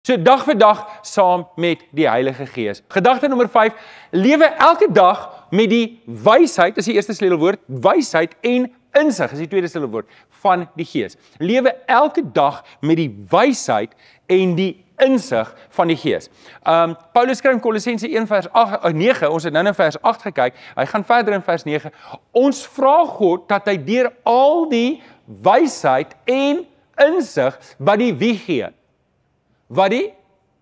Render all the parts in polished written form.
So dag vir dag saam met die Heilige Gees. Gedagte nommer 5, lewe elke dag met die wysheid, is die eerste sleutelwoord, wysheid en insig, is die tweede sleutelwoord, van die Gees. Lewe elke dag met die wysheid en die insig van die Gees. Paulus skryf in Kolossense 1 vers 9, ons het nou in vers 8 gekyk, hy gaan verder in vers 9, ons vra God dat hy deur al die wysheid en insig wat die wie gee, wat die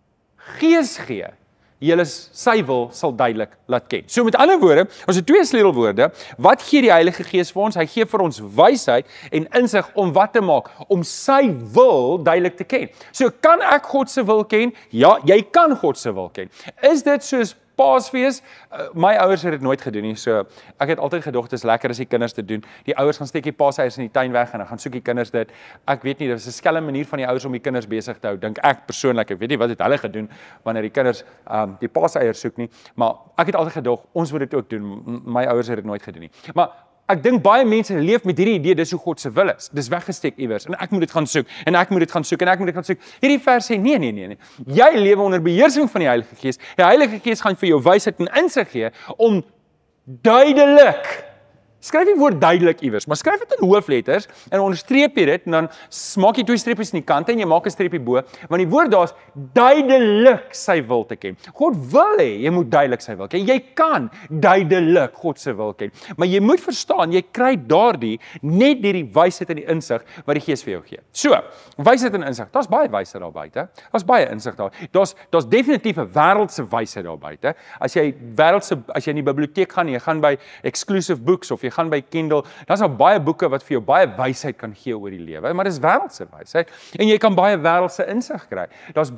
Gees gee, julle sy wil sal duidelik laat ken. So met ander woorde, ons het twee sleutelwoorde, wat gee die Heilige Gees vir ons? Hy gee vir ons wysheid en insig om wat te maak? Om sy wil duidelik te ken. So kan ek God se wil ken? Ja, jy kan God se wil ken. Is dit soos Paasfees? My ouers het dit nooit gedoen nie, so ek het altyd gedog, dit is lekker as die kinders dit doen. Die ouers gaan steek die paaseiers in die tuin weg en dan gaan soek die kinders dit. Ek weet nie, dit is 'n skelm manier van die ouers om die kinders besig te hou, dink ek persoonlik. Ek weet nie wat het hulle gedoen wanneer die kinders die paaseiers soek nie, maar ek het altyd gedog, ons moet dit ook doen. My ouers het dit nooit gedoen nie. Maar ek dink baie mense leef met hierdie idee, dis hoe God se wil is. Dis weggesteek iewers en ek moet dit gaan soek en ek moet dit gaan soek en ek moet dit gaan soek. Hierdie vers sê nee. Jy lewe onder beheersing van die Heilige Gees. Die Heilige Gees gaan vir jou wysheid en insig gee om duidelik, skryf die woord duidelik iewers, maar skryf dit in hoofletters en onderstreep jy dit en dan maak jy twee streepies in die kante en jy maak 'n streepie bo, want die woord daar is duidelik sy wil te ken. God wil hê jy moet duidelik sy wil ken. Jy kan duidelik God se wil ken, maar jy moet verstaan, jy kry daardie net deur die wysheid en die insig wat die Gees vir jou gee. So, wysheid en insig, daar's baie wysheid daar buite. Daar's baie insig daar. Daar's definitief 'n wêreldse wysheid daar buite. As jy in die biblioteek gaan, jy gaan by exclusive books of jy gaan by Kindle, daar's al baie boeke wat vir jou baie wysheid kan gee oor die lewe, maar dis wêreldse wysheid en jy kan baie wêreldse insig kry. Daar's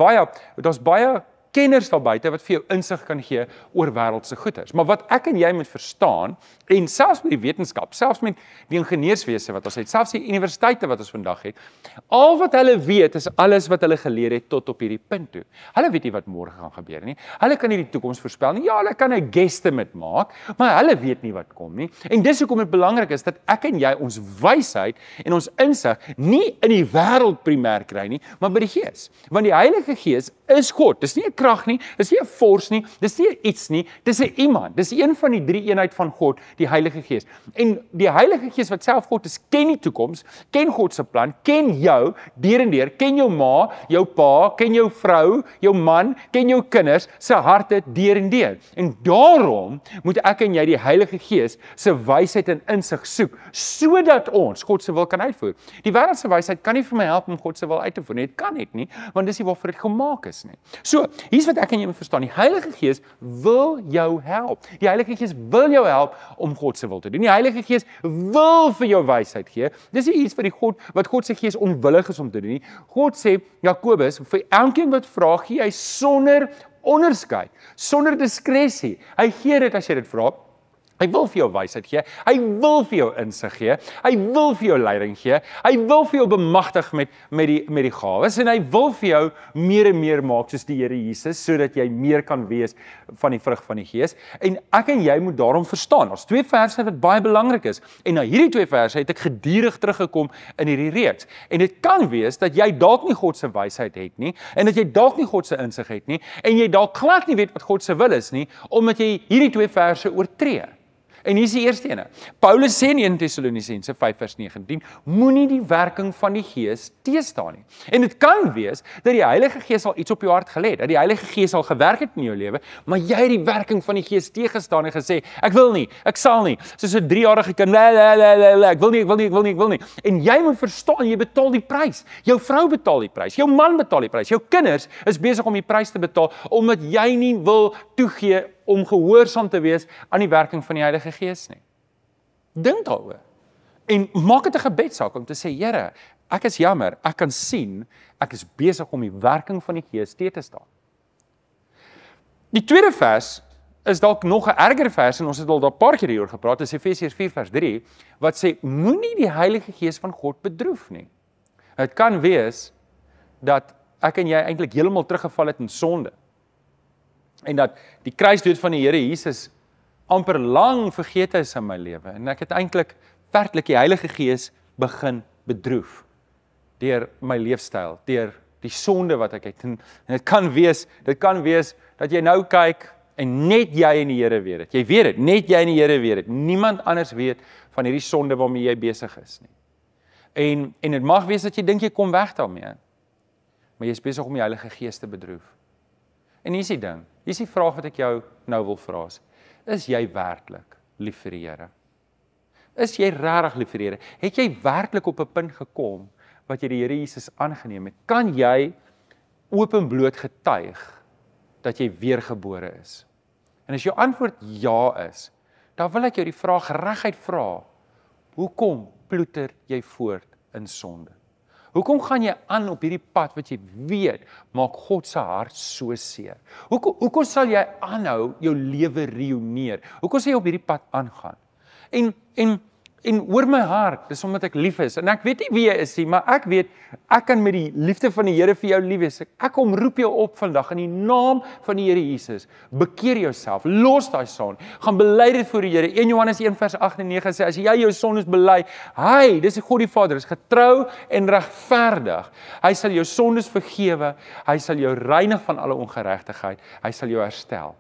baie kenners daar buite wat vir jou insig kan gee oor wêreldse goeders. Maar wat ek en jy moet verstaan, en selfs met die wetenskap, selfs met die ingenieurswese wat ons het, selfs die universiteite wat ons vandag het, al wat hulle weet is alles wat hulle geleer het tot op hierdie punt toe. Hulle weet nie wat môre gaan gebeur nie. Hulle kan nie die toekoms voorspel nie. Ja, hulle kan 'n guesstimate maak, maar hulle weet nie wat kom nie. En dis hoekom dit belangrik is dat ek en jy ons wysheid en ons insig nie in die wêreld primêr kry nie, maar by die Gees. Want die Heilige Gees is God. Dis nie 'n krag nie, dis nie 'n force nie, dis nie 'n iets nie, dis 'n iemand. Dis een van die drie eenheid van God, die Heilige Gees. En die Heilige Gees wat self God is, ken die toekoms, ken God se plan, ken jou deur en deur, ken jou ma, jou pa, ken jou vrou, jou man, ken jou kinders se harte deur en deur. En daarom moet ek en jy die Heilige Gees se wysheid en insig soek, sodat ons God se wil kan uitvoer. Die wêreldse wysheid kan nie vir my help om God se wil uit te voer nie. Dit kan net nie, want dis nie waarvoor dit gemaak is nie. So, hier's wat ek en jy moet verstaan. Die Heilige Gees wil jou help. Die Heilige Gees wil jou help om God se wil te doen. Die Heilige Gees wil vir jou wysheid gee. Dis nie iets wat God se Gees onwillig is om te doen nie. God sê, Jakobus, vir elkeen wat vra, gee hy sonder onderskeid, sonder diskresie. Hy gee dit as jy dit vra. Hy wil vir jou wysheid gee, hy wil vir jou insig gee, hy wil vir jou leiding gee, hy wil vir jou bemagtig met die gawes en hy wil vir jou meer en meer maak soos die Here Jesus, sodat jy meer kan wees van die vrug van die Gees. En ek en jy moet daarom verstaan, daar's twee verse wat baie belangrik is. En na hierdie twee verse het ek gedurig teruggekom in hierdie reeks. En dit kan wees dat jy dalk nie God se wysheid het nie, en dat jy dalk nie God se insig het nie, en jy dalk glad nie weet wat God se wil is nie, omdat jy hierdie twee verse oortree. En hier is die eerste ene. Paulus sê in 1 Tessalonisense 5 vers 19, moenie die werking van die Gees teëstaan nie. En dit kan wees dat die Heilige Gees al iets op jou hart gelê het, dat die Heilige Gees al gewerk het in jou lewe, maar jy het die werking van die Gees teëgestaan en gesê, ek wil nie, ek sal nie, soos 'n 3-jarige kind, ek wil nie. En jy moet verstaan, jy betaal die prys. Jou vrou betaal die prys, jou man betaal die prys, jou kinders is besig om die prys te betaal, omdat jy nie wil toegee om gehoorsaam te wees aan die werking van die Heilige Gees nie. Dink daaroor. En maak dit 'n gebedsaak om te sê, Here, ek is jammer, ek kan sien, ek is besig om die werking van die Gees te staan. Die tweede vers is dalk nog 'n erger vers, en ons het al daar 'n paar keer hieroor gepraat, dis Efesiërs 4 vers 3, wat sê, moenie die Heilige Gees van God bedroef nie. Het kan wees dat ek en jy eintlik heeltemal teruggeval het in sonde. En dat die kruisdood van die Here Jesus amper lang vergeet is in my lewe. En ek het eintlik werklik die Heilige Gees begin bedroef deur my leefstyl, deur die sonde wat ek het. En dit kan wees dat jy nou kyk en net jy en die Here weet dit. Jy weet dit, net jy en die Here weet dit. Niemand anders weet van hierdie sonde waarmee jy besig is nie. En dit mag wees dat jy dink jy kom weg daarmee, maar jy is besig om die Heilige Gees te bedroef. En hier is die ding, hier is die vraag wat ek jou nou wil vra is jy werklik lief vir die Here? Is jy regtig lief vir die Here? Het jy werklik op 'n punt gekom wat jy die Here Jesus aangeneem het? Kan jy openbloot getuig dat jy weergebore is? En as jou antwoord ja is, dan wil ek jou die vraag reguit vra, hoekom ploeter jy voort in sonde? Hoekom gaan jy aan op hierdie pad wat jy weet, maak God se hart so seer? Hoekom sal jy aanhou jou lewe reuneer? Hoekom sal jy op hierdie pad aangaan? En oor my hart, dis omdat ek lief is, en ek weet nie wie jy is nie, maar ek weet, ek kan met die liefde van die Here vir jou lief wees. Ek roep jou op vandag in die naam van die Here Jesus. Bekeer jouself, los daai sonde, gaan bely dit voor die Here. 1 Johannes 1 vers 8 en 9 sê, as jy jou sondes bely, dis God die Vader, is getrou en regverdig. Hy sal jou sondes vergewe, hy sal jou reinig van alle ongeregtigheid, hy sal jou herstel.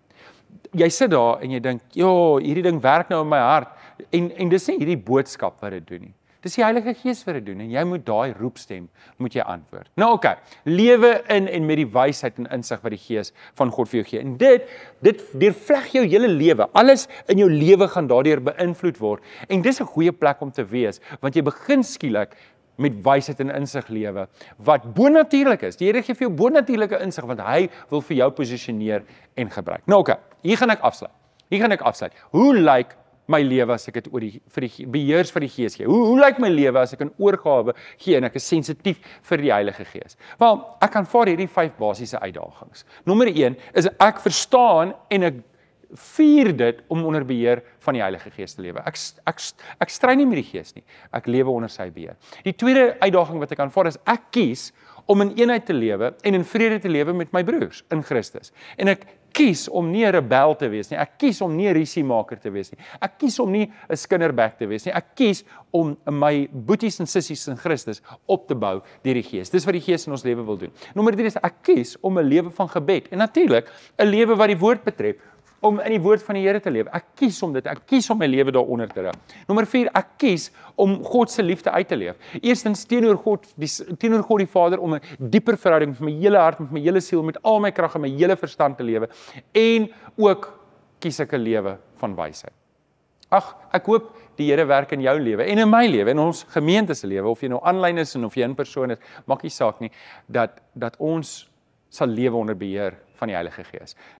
Jy sit daar en jy dink, hierdie ding werk nou in my hart, en dis nie hierdie boodskap wat dit doen nie. Dis die Heilige Gees wat dit doen, en jy moet daai roepstem, moet jy antwoord. Nou oké, lewe in en met die wysheid en insig wat die Gees van God vir jou gee. En dit deurvleg jou hele lewe. Alles in jou lewe gaan daardeur beïnvloed word. En dis 'n goeie plek om te wees, want jy begin skielik met wysheid en insig lewe, wat bonatuurlik is. Die Here gee vir jou bonatuurlike insig, want hy wil vir jou posisioneer en gebruik. Nou oké, hier gaan ek afsluit. Hoe lyk my lewe as ek dit oor die beheers van die Gees gee? Hoe lyk my lewe as ek 'n oorgawe gee en ek is sensitief vir die Heilige Gees? Wel, ek aanvaar hierdie 5 basiese uitdagings. Nommer 1 is ek verstaan en ek vier dit om onder beheer van die Heilige Gees te lewe. Ek stry nie met die Gees nie. Ek lewe onder sy beheer. Die tweede uitdaging wat ek aanvaar is ek kies om in eenheid te lewe en in vrede te lewe met my broers in Christus. En ek kies om nie 'n rebel te wees nie. Ek kies om nie 'n rusiemaker te wees nie. Ek kies om nie 'n skinderbek te wees nie. Ek kies om my boeties en sissies in Christus op te bou deur die Gees. Dis wat die Gees in ons lewe wil doen. Nommer 3 is ek kies om 'n lewe van gebed en natuurlik 'n lewe wat die woord betref, om in die woord van die Here te lewe. Ek kies om dit. Ek kies om my lewe daaronder te rig. Nommer 4, ek kies om God se liefde uit te leef. Eerstens teenoor God die Vader, om 'n dieper verhouding met my hele hart, met my hele siel, met al my krag en my hele verstand te lewe. En ook kies ek 'n lewe van wysheid. Ek hoop die Here werk in jou lewe en in my lewe, in ons gemeente se lewe, of jy nou aanlyn is en of jy in persoon is, maak nie saak nie, dat ons sal lewe onder beheer van die Heilige Gees.